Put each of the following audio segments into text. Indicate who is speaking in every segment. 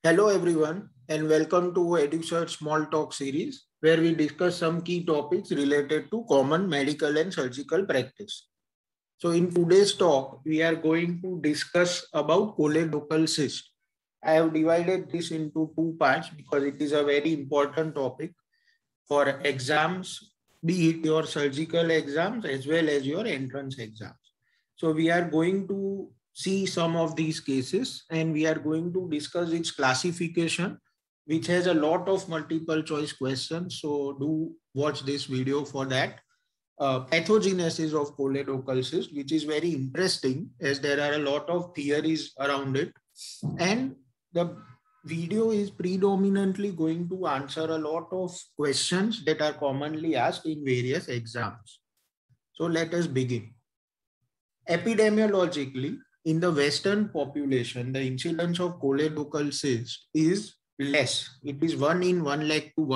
Speaker 1: Hello everyone and welcome to EduSearch Small Talk series where we discuss some key topics related to common medical and surgical practice. So in today's talk, we are going to discuss about choledochal cyst. I have divided this into two parts because it is a very important topic for exams, be it your surgical exams as well as your entrance exams. So we are going to see some of these cases and we are going to discuss its classification, which has a lot of multiple choice questions. So do watch this video for that. Pathogenesis of choledochal cyst, which is very interesting as there are a lot of theories around it. And the video is predominantly going to answer a lot of questions that are commonly asked in various exams. So let us begin. Epidemiologically, in the Western population, the incidence of choledochal cyst is less. It is 1 in 1 lakh to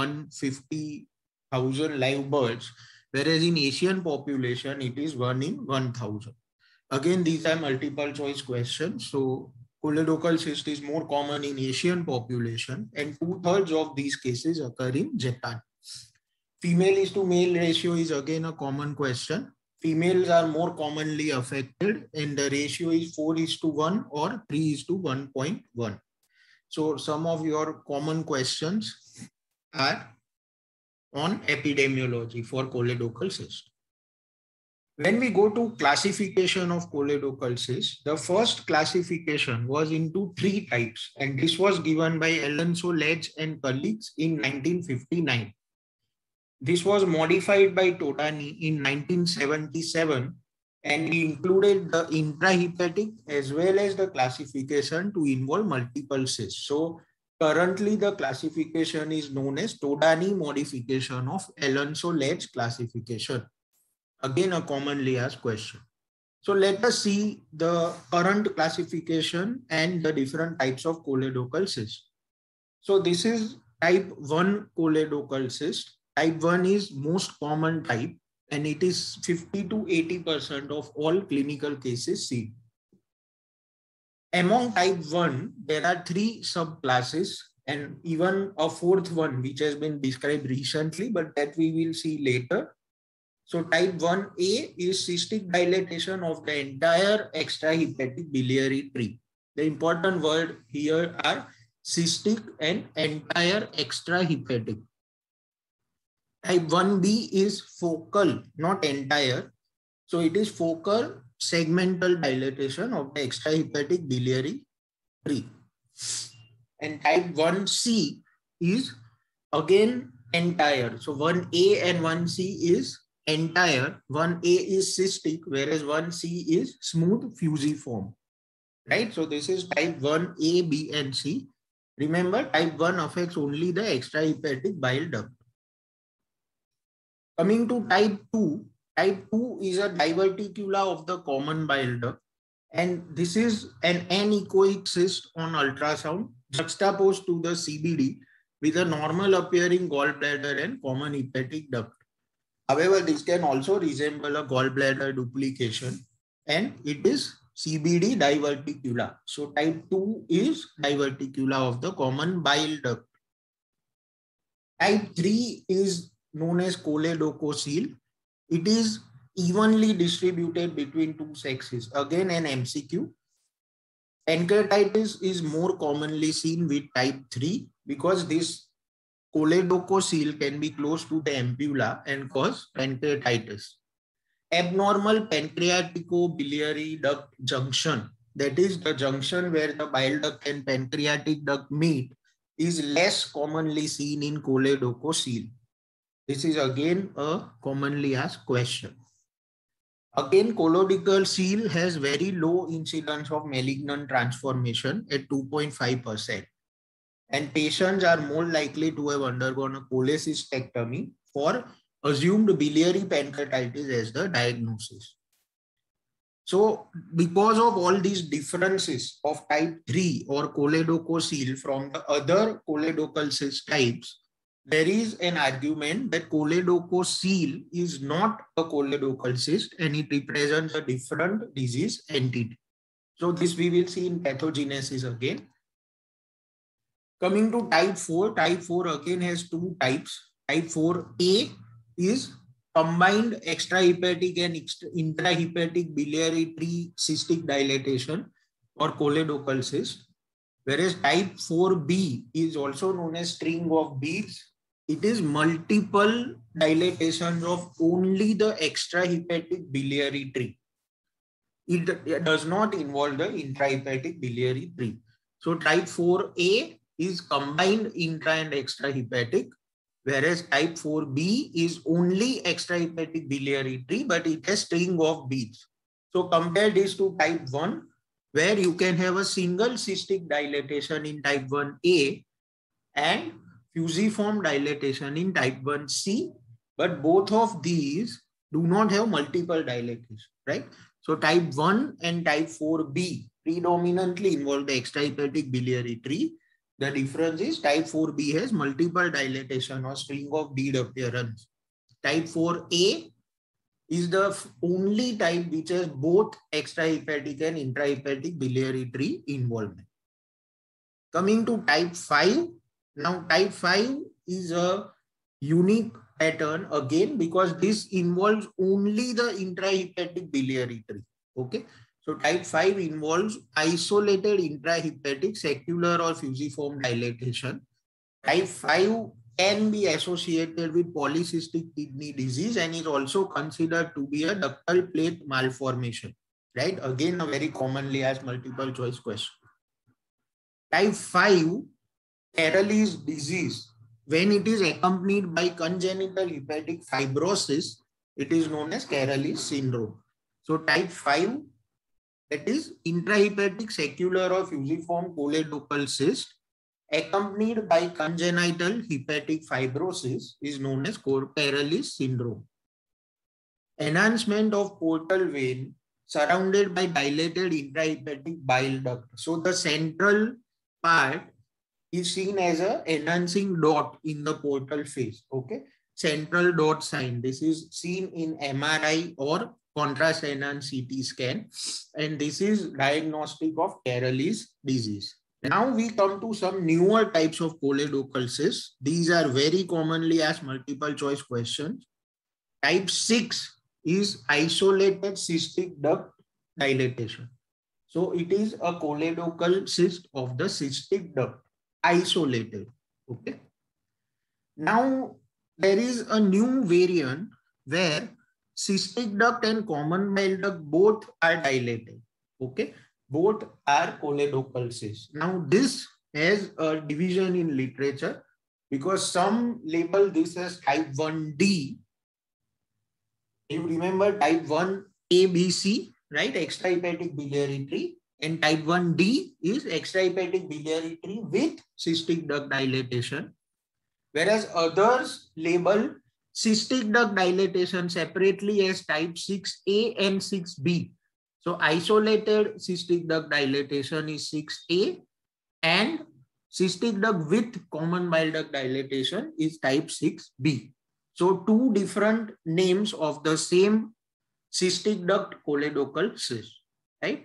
Speaker 1: 150,000 live births, whereas in Asian population, it is 1 in 1,000. Again, these are multiple choice questions. So choledochal cyst is more common in Asian population and 2/3 of these cases occur in Japan. Female is to male ratio is again a common question. Females are more commonly affected and the ratio is 4:1 or 3:1.1. So some of your common questions are on epidemiology for choledochal cyst. When we go to classification of choledochal cyst, the first classification was into 3 types and this was given by Alonso Ledge and colleagues in 1959. This was modified by Todani in 1977 and we included the intrahepatic as well as the classification to involve multiple cysts. So currently the classification is known as Todani modification of Alonso-Ledge classification. Again, a commonly asked question. So let us see the current classification and the different types of choledochal cyst. So this is type 1 choledochal cyst. Type 1 is most common type and it is 50 to 80% of all clinical cases seen. Among type 1, there are 3 subclasses and even a fourth one which has been described recently, but that we will see later. So type 1A is cystic dilatation of the entire extrahepatic biliary tree. The important word here are cystic and entire extrahepatic. Type 1B is focal, not entire. So it is focal segmental dilatation of the extrahepatic biliary tree. And type 1C is again entire. So 1A and 1C is entire. 1A is cystic, whereas 1C is smooth fusiform. Right? So this is type 1A, B, and C. Remember, type 1 affects only the extrahepatic bile duct. Coming to type 2 is a diverticula of the common bile duct. And this is an anechoic cyst on ultrasound juxtaposed to the CBD with a normal appearing gallbladder and common hepatic duct. However, this can also resemble a gallbladder duplication and it is CBD diverticula. So type 2 is diverticula of the common bile duct. Type 3 is known as choledococele. It is evenly distributed between 2 sexes. Again, an MCQ. Pancreatitis is more commonly seen with type 3 because this choledococele can be close to the ampulla and cause pancreatitis. Abnormal pancreatico-biliary duct junction, that is the junction where the bile duct and pancreatic duct meet, is less commonly seen in choledococele. This is again a commonly asked question. Again, choledococele has very low incidence of malignant transformation at 2.5%. And patients are more likely to have undergone a cholecystectomy for assumed biliary pancreatitis as the diagnosis. So because of all these differences of type 3 or choledococele from the other choledochal cyst types, there is an argument that choledococele is not a choledochal cyst and it represents a different disease entity. So this we will see in pathogenesis again. Coming to type 4 again has two types. Type 4A is combined extrahepatic and intrahepatic biliary tree cystic dilatation or choledochal cyst. Whereas type 4B is also known as string of beads. It is multiple dilatations of only the extrahepatic biliary tree. It does not involve the intrahepatic biliary tree. So type 4A is combined intra and extrahepatic, whereas type 4B is only extrahepatic biliary tree, but it has string of beads. So compare this to type 1, where you can have a single cystic dilatation in type 1A and fusiform dilatation in type 1C, but both of these do not have multiple dilatation, right? So type 1 and type 4B predominantly involve the extrahepatic biliary tree. The difference is type 4B has multiple dilatation or string of bead appearance. Type 4A is the only type which has both extrahepatic and intrahepatic biliary tree involvement. Coming to type 5, now type 5 is a unique pattern again because this involves only the intrahepatic biliary tree. Okay, so type 5 involves isolated intrahepatic secular or fusiform dilatation. Type 5 can be associated with polycystic kidney disease and is also considered to be a ductal plate malformation, right? Again, a very commonly asked multiple choice question. Type 5 Carelli's disease, when it is accompanied by congenital hepatic fibrosis, it is known as Carelli's syndrome. So type 5, that is intrahepatic secular or fusiform choledochal cyst accompanied by congenital hepatic fibrosis is known as Carelli's syndrome. Enhancement of portal vein surrounded by dilated intrahepatic bile duct. So the central part is seen as a enhancing dot in the portal phase. Okay, central dot sign. This is seen in MRI or contrast enhanced CT scan, and this is diagnostic of Carelli's disease. Now we come to some newer types of choledochal cysts. These are very commonly asked multiple choice questions. Type 6 is isolated cystic duct dilatation. So it is a choledochal cyst of the cystic duct, isolated. Okay. Now there is a new variant where cystic duct and common bile duct both are dilated. Okay. Both are choledochal cysts. Now this has a division in literature because some label this as type 1D. You remember type 1 ABC, right? Extrahepatic biliary tree. And type 1D is extrahepatic biliary tree with cystic duct dilatation. Whereas others label cystic duct dilatation separately as type 6A and 6B. So isolated cystic duct dilatation is 6A and cystic duct with common bile duct dilatation is type 6B. So two different names of the same cystic duct choledochal cyst, right?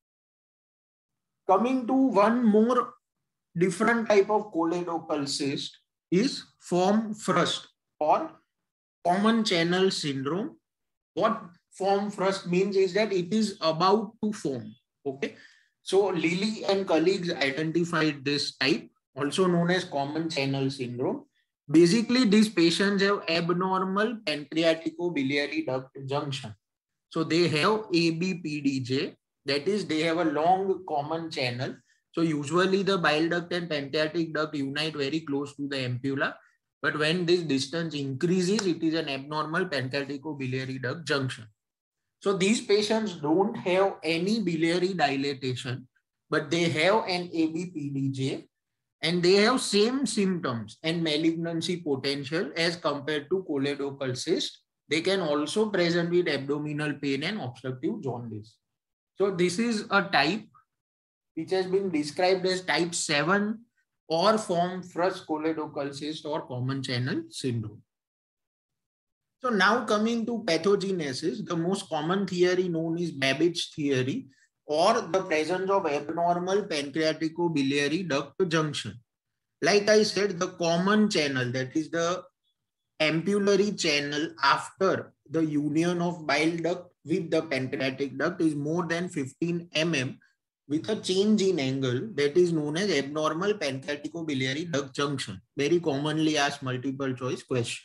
Speaker 1: Coming to one more different type of choledochal cyst is form frust or common channel syndrome. What form frust means is that it is about to form. Okay. So Lilly and colleagues identified this type, also known as common channel syndrome. Basically, these patients have abnormal pancreatico-biliary duct junction. So they have ABPDJ, that is, they have a long common channel. So usually the bile duct and pancreatic duct unite very close to the ampulla. But when this distance increases, it is an abnormal pancreatico-biliary duct junction. So these patients don't have any biliary dilatation, but they have an ABPDJ and they have same symptoms and malignancy potential as compared to choledochal cyst. They can also present with abdominal pain and obstructive jaundice. So this is a type which has been described as type 7 or form frust choledochal cyst or common channel syndrome. So now coming to pathogenesis, the most common theory known is Babbage theory or the presence of abnormal pancreatico-biliary duct junction. Like I said, the common channel, that is the ampullary channel after the union of bile duct with the pancreatic duct, is more than 15 mm with a change in angle, that is known as abnormal pancreaticobiliary duct junction. Very commonly asked multiple choice question.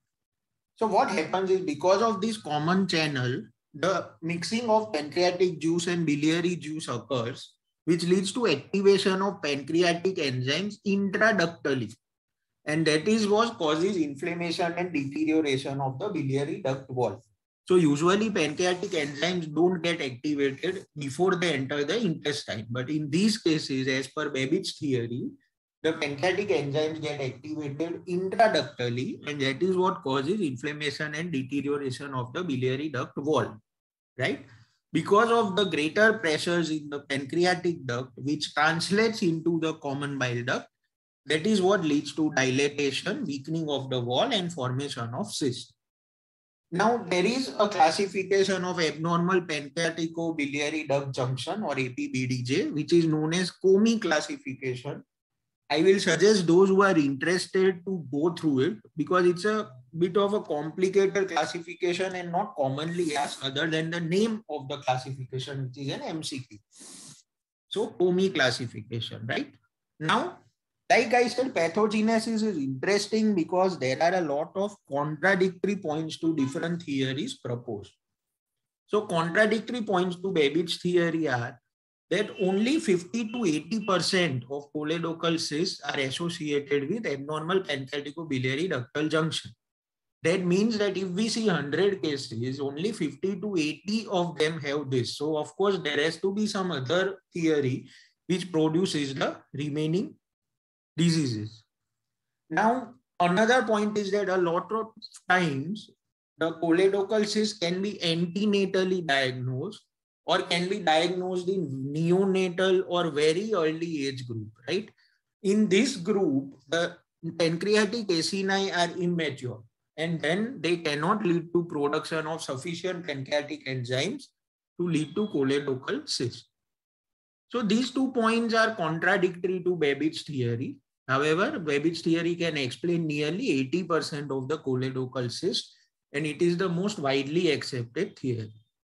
Speaker 1: So what happens is, because of this common channel, the mixing of pancreatic juice and biliary juice occurs, which leads to activation of pancreatic enzymes intraductally. And that is what causes inflammation and deterioration of the biliary duct wall. So usually pancreatic enzymes don't get activated before they enter the intestine. But in these cases, as per Babbitt's theory, the pancreatic enzymes get activated intraductally, and that is what causes inflammation and deterioration of the biliary duct wall, right? Because of the greater pressures in the pancreatic duct, which translates into the common bile duct, that is what leads to dilatation, weakening of the wall, and formation of cyst. Now, there is a classification of abnormal pancreaticobiliary duct junction, or APBDJ, which is known as Comey classification. I will suggest those who are interested to go through it, because it's a bit of a complicated classification and not commonly asked other than the name of the classification, which is an MCQ. So Comey classification, right? Now, like I said, pathogenesis is interesting because there are a lot of contradictory points to different theories proposed. So contradictory points to Babbitt's theory are that only 50 to 80% of choledochal cysts are associated with abnormal pancreaticobiliary ductal junction. That means that if we see 100 cases, only 50 to 80 of them have this. So of course, there has to be some other theory which produces the remaining diseases. Now, another point is that a lot of times the choledochal cyst can be antenatally diagnosed, or can be diagnosed in neonatal or very early age group, right? In this group, the pancreatic acini are immature, and then they cannot lead to production of sufficient pancreatic enzymes to lead to choledochal cyst. So these 2 points are contradictory to Babbitt's theory. However, Babbitt's theory can explain nearly 80% of the choledochal cyst, and it is the most widely accepted theory.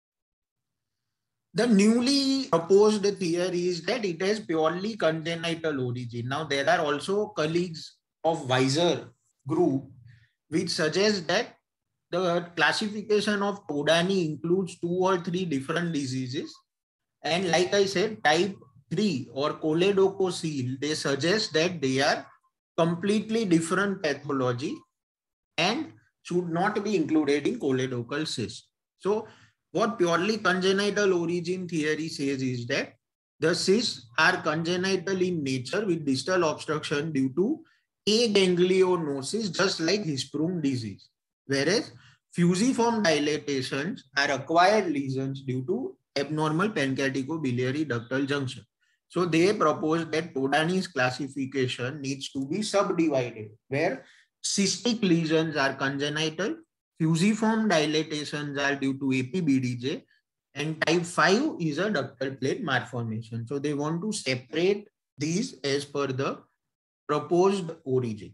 Speaker 1: The newly proposed theory is that it has purely congenital origin. Now, there are also colleagues of Weiser group which suggest that the classification of Todani includes 2 or 3 different diseases. And like I said, type 3 or choledococele, they suggest that they are completely different pathology and should not be included in choledochal cyst. So what purely congenital origin theory says is that the cysts are congenital in nature with distal obstruction due to aganglionosis, just like Hirschsprung disease. Whereas fusiform dilatations are acquired lesions due to abnormal pancreaticobiliary ductal junction. So they propose that Todani's classification needs to be subdivided, where cystic lesions are congenital, fusiform dilatations are due to APBDJ, and type 5 is a ductal plate malformation. So they want to separate these as per the proposed origin.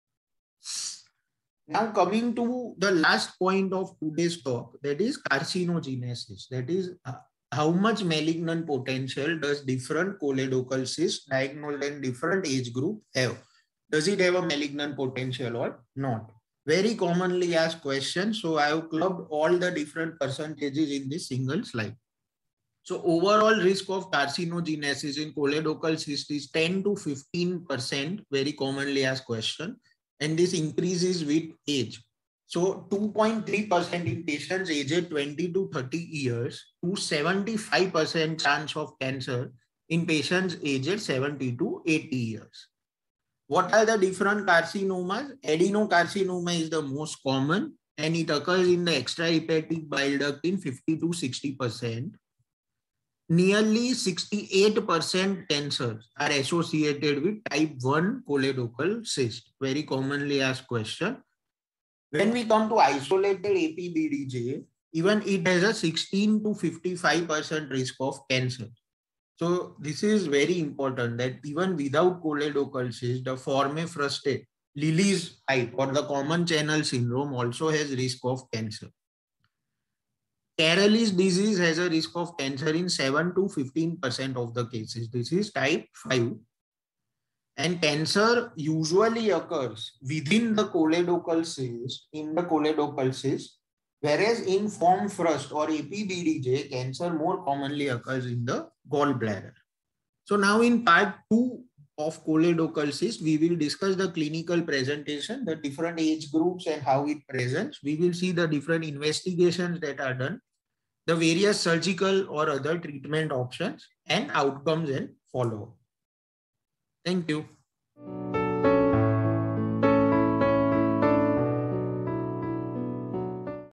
Speaker 1: Now coming to the last point of today's talk, that is carcinogenesis. That is how much malignant potential does different choledochal cysts diagnosed in different age group have? Does it have a malignant potential or not? Very commonly asked question. So I have clubbed all the different percentages in this single slide. So overall risk of carcinogenesis in choledochal cyst is 10 to 15%, very commonly asked question. And this increases with age. So 2.3% in patients aged 20 to 30 years to 75% chance of cancer in patients aged 70 to 80 years. What are the different carcinomas? Adenocarcinoma is the most common, and it occurs in the extrahepatic bile duct in 50 to 60%. Nearly 68% cancers are associated with type 1 choledochal cyst. Very commonly asked question. When we come to isolated APBDJ, even it has a 16 to 55% risk of cancer. So this is very important that even without choledochal cyst, the forme fruste, Lilly's type or the common channel syndrome also has risk of cancer. Carelli's disease has a risk of cancer in 7 to 15% of the cases. This is type 5. And cancer usually occurs within the choledochal cyst, in the choledochal cyst, whereas in form frust or APBDJ, cancer more commonly occurs in the gallbladder. So now in part 2 of choledochal cyst, we will discuss the clinical presentation, the different age groups and how it presents. We will see the different investigations that are done, the various surgical or other treatment options, and outcomes and follow-up. Thank you.